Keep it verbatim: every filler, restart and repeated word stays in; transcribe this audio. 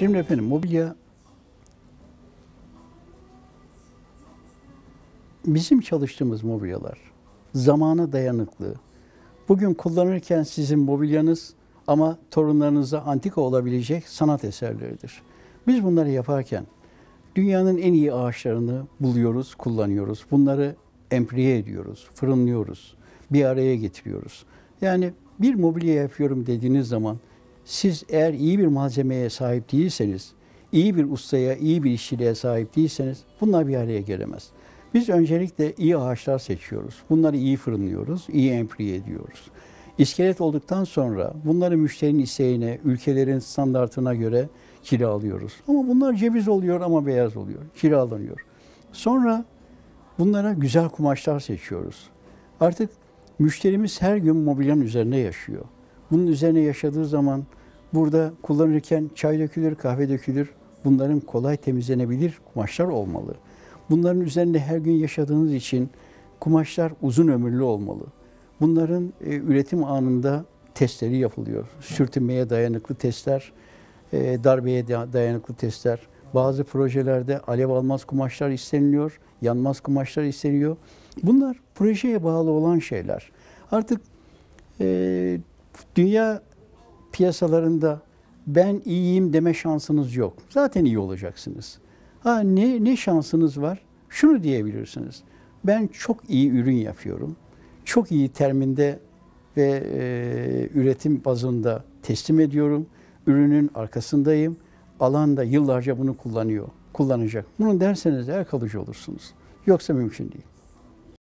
Şimdi efendim mobilya bizim çalıştığımız mobilyalar zamana dayanıklı. Bugün kullanırken sizin mobilyanız ama torunlarınıza antika olabilecek sanat eserleridir. Biz bunları yaparken dünyanın en iyi ağaçlarını buluyoruz, kullanıyoruz. Bunları empriye ediyoruz, fırınlıyoruz, bir araya getiriyoruz. Yani bir mobilya yapıyorum dediğiniz zaman siz eğer iyi bir malzemeye sahip değilseniz, iyi bir ustaya, iyi bir işçiliğe sahip değilseniz bunlar bir araya gelemez. Biz öncelikle iyi ağaçlar seçiyoruz. Bunları iyi fırınlıyoruz, iyi empriye ediyoruz. İskelet olduktan sonra bunları müşterinin isteğine, ülkelerin standartına göre kiralıyoruz. Ama bunlar ceviz oluyor ama beyaz oluyor, kiralanıyor. Sonra bunlara güzel kumaşlar seçiyoruz. Artık müşterimiz her gün mobilyanın üzerine yaşıyor. Bunun üzerine yaşadığı zaman burada kullanırken çay dökülür, kahve dökülür. Bunların kolay temizlenebilir kumaşlar olmalı. Bunların üzerinde her gün yaşadığınız için kumaşlar uzun ömürlü olmalı. Bunların e, üretim anında testleri yapılıyor. Sürtünmeye dayanıklı testler, e, darbeye dayanıklı testler. Bazı projelerde alev almaz kumaşlar isteniliyor, yanmaz kumaşlar isteniyor. Bunlar projeye bağlı olan şeyler. Artık e, dünya piyasalarında ben iyiyim deme şansınız yok. Zaten iyi olacaksınız. Ha, ne, ne şansınız var? Şunu diyebilirsiniz. Ben çok iyi ürün yapıyorum. Çok iyi terminde ve e, üretim bazında teslim ediyorum. Ürünün arkasındayım. Alan da yıllarca bunu kullanıyor, kullanacak. Bunu derseniz eğer kalıcı olursunuz. Yoksa mümkün değil.